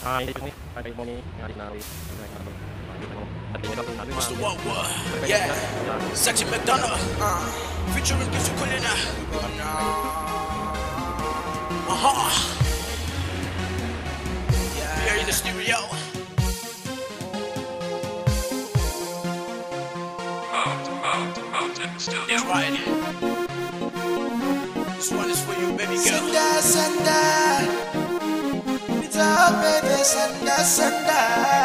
ini pakai mau nih nari. Mr. Wawa, yeah, Sexy McDonald, featuring Gizu Kulina. We are in the stereo. That's right. This one is for you, baby girl. Sanda, it's all baby, Sanda.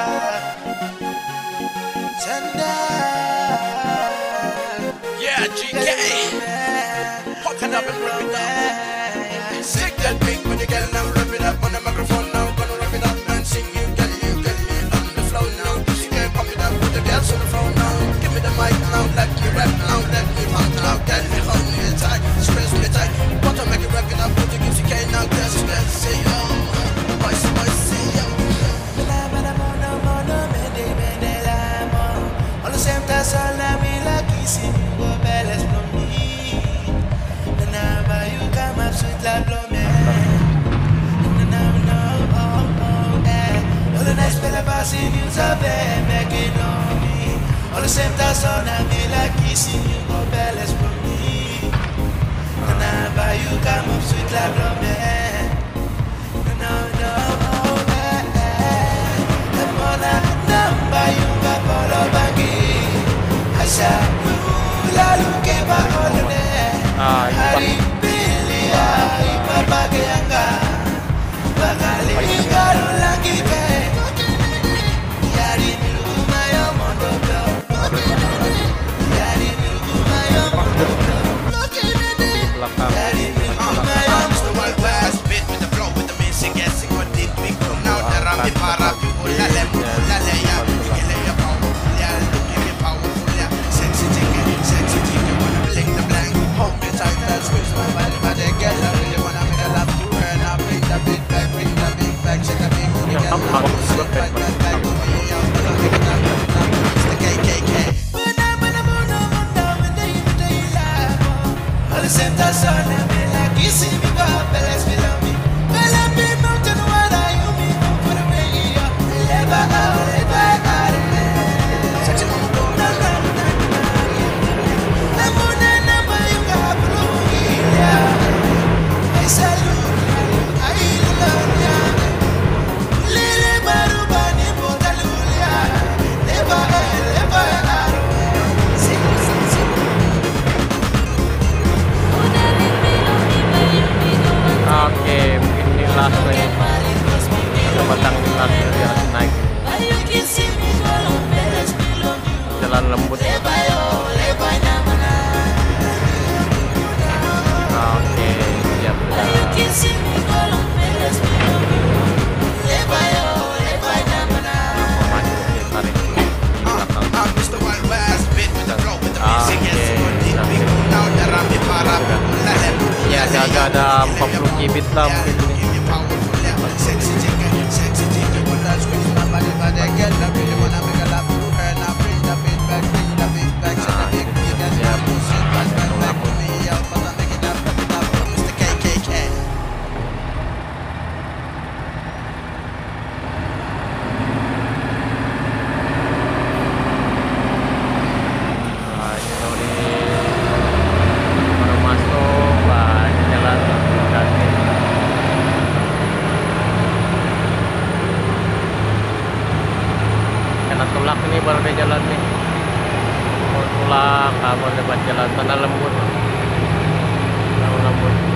Yeah, GK. Fucking up and rip it up. Sick that beat when you get now, rip it up on the microphone now. Gonna rip it up and sing you, get you on the flow now. You can pump it up with the girls on the phone now. Give me the mic now, let me rap now, let me pump now, get me hold me tight, stress me tight. Want to make it rap it up, put the GK now, let's say yo. Boys, say yo. Sempre sola mi la kissy go beles blomi. Nana you come up sweet la blomi. Nana all the nice fella passing you so bad make it on me. All the same time sola mi la kissy go beles blomi. Nana you come up sweet la blomi. You got all of lalu ke baolone hari pilia ipapake anga bakali ngaro lagi ke yari miluma yo mondo yari miluma yo mondo yari miluma yo Mr. Wild West, bit with the flow, with the music, yes, it got deep, big from now, the rami para, ulale, ya, ya, powerful, ya, give me powerful, ya, sexy chicken, wanna blink the blank, hold me tight, that's switch my body, but I get, I really wanna make a love to her, now bring the beat back, shake the big booty, get back, to me, I'm gonna make it up, it's the KKK. all the same time sola mi la kissy me go beles below me. Bella be mountain what are you me for the way you never such a I salute I love ya. Lele barubani botalulia. Never Oke, mungkin ini last nih. Ada batang last dari atas naik. Jalan lembut. Oke, siap sudah. Mr. Wild West, bit with the flow, with the music, yes, it got deep, big from now, the rami para, ulale. Ya agak ada 40 kibit lah mungkin ini. Sexy chicken, wanna squeeze my body, but I get love, really wanna make a love to her, now bring the beat back, shake the big booty, get back to me, I'm gonna make it up, Mr. KKK. Nah, ini kalau di baru masuk, wah ini jalan kaki. Karena tulak ini baru dia jalan nih. Mau tulak, baru depan jalan tanah lembut. Tanah lembut.